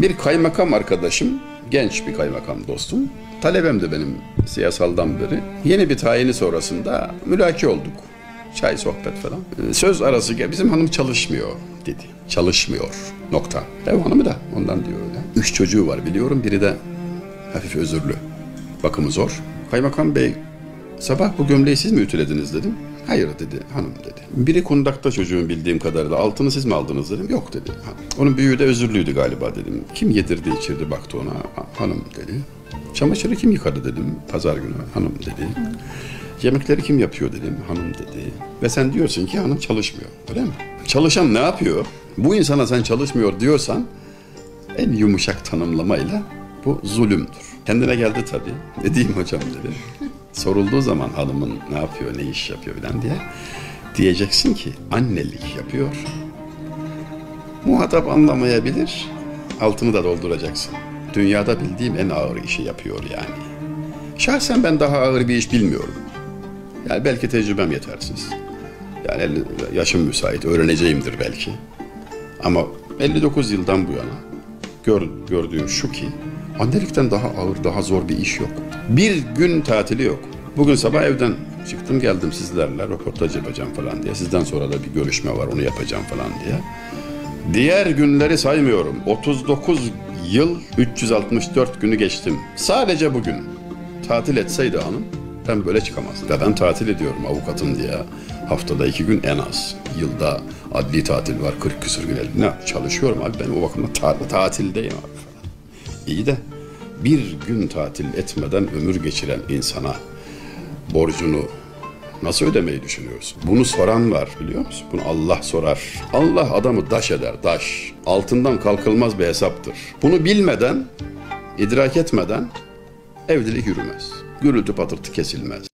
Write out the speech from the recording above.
Bir kaymakam arkadaşım, genç bir kaymakam dostum, talebem de benim siyasaldan beri. Yeni bir tayini sonrasında mülaki olduk. Çay, sohbet falan. Söz arası bizim hanım çalışmıyor dedi. Çalışmıyor. Nokta. Ev hanımı da ondan diyor öyle. 3 çocuğu var biliyorum. Biri de hafif özürlü. Bakımı zor. Kaymakam bey, sabah bu gömleği siz mi ütülediniz dedim. Hayır dedi, hanım dedi. Biri kundakta çocuğun bildiğim kadarıyla, altını siz mi aldınız dedim. Yok dedi. Onun büyüğü de özürlüydü galiba dedim. Kim yedirdi içirdi baktı ona, hanım dedi. Çamaşırı kim yıkadı dedim, pazar günü, hanım dedi. Yemekleri kim yapıyor dedim, hanım dedi. Ve sen diyorsun ki hanım çalışmıyor, öyle mi? Çalışan ne yapıyor? Bu insana sen çalışmıyor diyorsan en yumuşak tanımlamayla bu zulümdür. Kendine geldi tabii. Ne diyeyim hocam dedi. Sorulduğu zaman hanımın ne yapıyor, ne iş yapıyor falan diye diyeceksin ki annelik yapıyor. Muhatap anlamayabilir, altını da dolduracaksın. Dünyada bildiğim en ağır işi yapıyor yani. Şahsen ben daha ağır bir iş bilmiyorum. Yani belki tecrübem yetersiz. Yani yaşım müsait, öğreneceğimdir belki. Ama 59 yıldan bu yana gördüğüm şu ki annelikten daha ağır, daha zor bir iş yok. Bir gün tatili yok. Bugün sabah evden çıktım geldim sizlerle röportaj yapacağım falan diye. Sizden sonra da bir görüşme var, onu yapacağım falan diye. Diğer günleri saymıyorum. 39 yıl 364 günü geçtim. Sadece bugün tatil etseydi hanım ben böyle çıkamazdım. Ve ben tatil ediyorum avukatım diye. Haftada 2 gün en az. Yılda adli tatil var 40 küsur gün elimde. Çalışıyorum abi ben o bakımdan tatildeyim abi falan. İyi de bir gün tatil etmeden ömür geçiren insana borcunu nasıl ödemeyi düşünüyorsun? Bunu soran var biliyor musun? Bunu Allah sorar. Allah adamı daş eder, daş. Altından kalkılmaz bir hesaptır. Bunu bilmeden, idrak etmeden evlilik yürümez. Gürültü patırtı kesilmez.